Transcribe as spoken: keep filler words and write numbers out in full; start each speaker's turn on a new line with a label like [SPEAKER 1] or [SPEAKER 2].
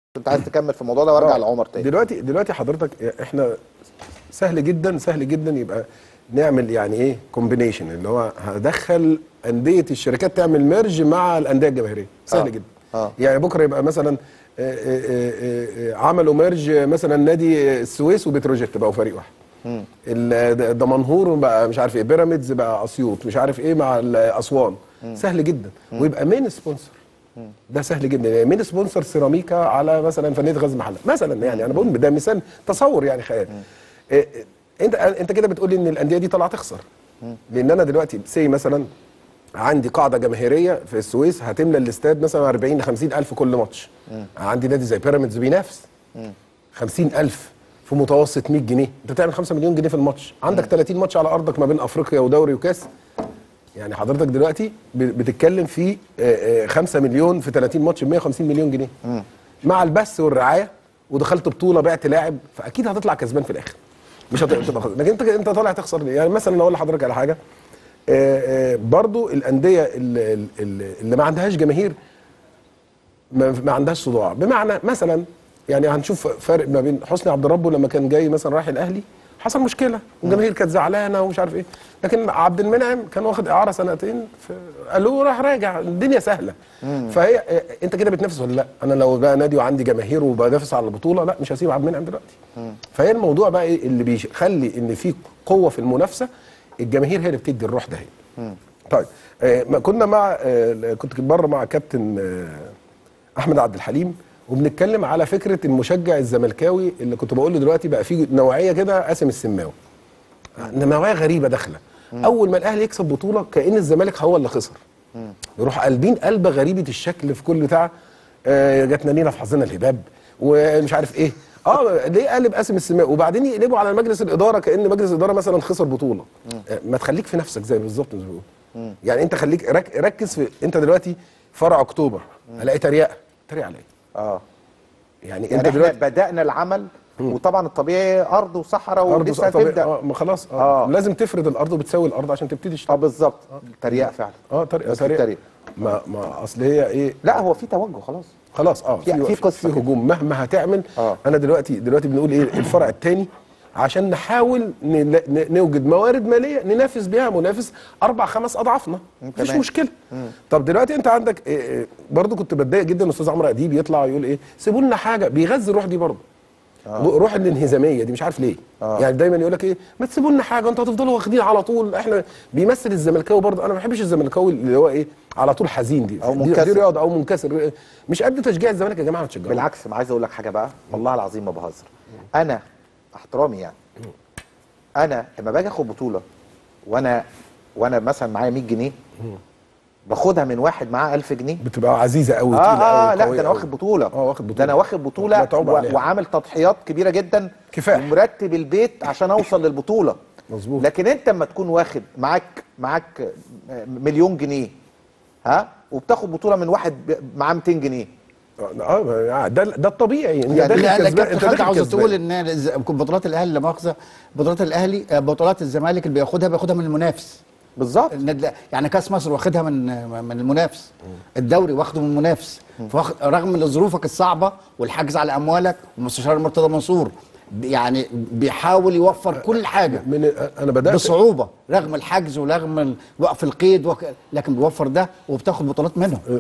[SPEAKER 1] كنت عايز تكمل في الموضوع ده وارجع لعمر تاني.
[SPEAKER 2] دلوقتي دلوقتي حضرتك احنا سهل جدا سهل جدا يبقى نعمل يعني ايه كومبينيشن، اللي هو هدخل انديه الشركات تعمل ميرج مع انديه الجماهيريه، سهل آه. جدا. آه. يعني بكره يبقى مثلا آآ آآ عملوا ميرج مثلا نادي السويس وبتروجيت بقوا فريق واحد. الدمنهور بقى مش عارف ايه، بيراميدز بقى اسيوط مش عارف ايه مع اسوان، سهل جدا. مم. ويبقى مين سبونسر، ده سهل جدا. يعني مين سبونسر سيراميكا على مثلا فنيه غزل المحله مثلا، يعني انا بقول ده مثال تصور يعني خيال. إيه انت انت كده بتقول لي ان الانديه دي طالعه تخسر، لان انا دلوقتي سي مثلا عندي قاعده جماهيريه في السويس هتملى الاستاد مثلا أربعين ل خمسين ألف كل ماتش. عندي نادي زي بيراميدز بينافس خمسين ألف في متوسط مية جنيه، انت بتعمل خمسة مليون جنيه في الماتش، عندك ثلاثين ماتش على ارضك ما بين افريقيا ودوري وكاس. يعني حضرتك دلوقتي بتتكلم في خمسة مليون في ثلاثين ماتش ب مية وخمسين مليون جنيه م. مع البث والرعايه، ودخلت بطوله بعت لاعب، فاكيد هتطلع كسبان في الاخر، مش هتبقى خسران. لكن انت انت طالع تخسر ليه؟ يعني مثلا اقول لحضرتك على حاجه، برضو الانديه اللي, اللي ما عندهاش جماهير ما عندهاش صداع، بمعنى مثلا يعني هنشوف فرق ما بين حسني عبد ربه لما كان جاي مثلا رايح الاهلي حصل مشكله والجماهير كانت زعلانه ومش عارف ايه، لكن عبد المنعم كان واخد اعاره سنتين قالوا راح راجع، الدنيا سهله. مم. فهي انت كده بتنافس ولا لا؟ انا لو بقى نادي وعندي جماهير وبنافس على البطوله، لا مش هسيب عبد المنعم دلوقتي. مم. فهي الموضوع بقى ايه اللي بيخلي ان في قوه في المنافسه؟ الجماهير هي اللي بتدي الروح ده. هي طيب آه كنا مع آه كنت بره مع كابتن آه احمد عبد الحليم، وبنتكلم على فكره المشجع الزملكاوي اللي كنت بقول له دلوقتي بقى في نوعيه كده قاسم السماوي، نوعيه غريبه داخله. اول ما الاهلي يكسب بطوله كأن الزمالك هو اللي خسر، يروح قلبين قلبه غريبه الشكل في كل بتاع آه جاتنا لينا في حظنا الهباب ومش عارف ايه. اه ليه قلب قاسم السماوي؟ وبعدين يقلبوا على مجلس الاداره كأن مجلس الاداره مثلا خسر بطوله. آه ما تخليك في نفسك زي بالظبط زي ما بيقولوا. يعني انت خليك رك ركز في انت دلوقتي فرع اكتوبر، الاقي تريقه تريقه على ايه؟ اه
[SPEAKER 1] يعني, يعني انت دلوقتي بدأنا العمل، مم. وطبعا الطبيعي ارض وصحراء ولسه هتبدا.
[SPEAKER 2] اه ما خلاص اه. آه لازم تفرد الارض وبتساوي الارض عشان تبتدي تشتغل.
[SPEAKER 1] اه بالظبط. آه. تريقه فعلا.
[SPEAKER 2] اه تريقه تريقه ما ما اصل هي ايه؟
[SPEAKER 1] لا هو في توجه خلاص
[SPEAKER 2] خلاص اه
[SPEAKER 1] في في قصه
[SPEAKER 2] في هجوم مهما هتعمل. آه. انا دلوقتي دلوقتي بنقول ايه الفرع الثاني عشان نحاول نوجد موارد ماليه ننافس بيها منافس اربع خمس اضعافنا، مفيش مشكله. مم. طب دلوقتي انت عندك إيه إيه برضه كنت بتضايق جدا الاستاذ عمرو اديب يطلع يقول ايه سيبوا لنا حاجه، بيغذي الروح دي برضه. آه. روح الانهزاميه دي مش عارف ليه. آه. يعني دايما يقول لك ايه ما تسيبوا لنا حاجه، انتوا هتفضلوا واخدين على طول. احنا بيمثل الزملكاوي برضه، انا ما بحبش الزملكاوي اللي هو ايه على طول حزين دي
[SPEAKER 1] او منكسر،
[SPEAKER 2] دي رياضه او منكسر، مش قد تشجيع الزمالك يا جماعه. ما تشجعوش
[SPEAKER 1] بالعكس. ما عايز اقول لك حاجه بقى، والله العظيم ما بهزر. انا احترامي يعني انا لما باجي اخد بطوله وانا وانا مثلا معايا مية جنيه باخدها من واحد معاه ألف جنيه
[SPEAKER 2] بتبقى عزيزه قوي.
[SPEAKER 1] اه اه لا ده انا واخد بطوله.
[SPEAKER 2] اه واخد بطوله
[SPEAKER 1] ده انا واخد بطوله و... وعامل تضحيات كبيره جدا
[SPEAKER 2] كفاح
[SPEAKER 1] ومرتب البيت عشان اوصل للبطوله.
[SPEAKER 2] مظبوط.
[SPEAKER 1] لكن انت اما تكون واخد معاك معاك مليون جنيه ها وبتاخد بطوله من واحد معاه ميتين جنيه،
[SPEAKER 2] اه ده ده الطبيعي.
[SPEAKER 3] يعني لا لا انت حضرتك عاوز تقول ان بطولات الاهلي لا مؤاخذه بطولات الاهلي بطولات الزمالك اللي بياخدها بياخدها من المنافس
[SPEAKER 1] بالظبط.
[SPEAKER 3] يعني كاس مصر واخدها من من المنافس، الدوري واخده من المنافس، رغم ظروفك الصعبه والحجز على اموالك، والمستشار مرتضى منصور يعني بيحاول يوفر كل حاجه
[SPEAKER 2] من انا بدات
[SPEAKER 3] بصعوبه رغم الحجز ورغم وقف القيد وك... لكن بيوفر ده وبتاخد بطولات منه.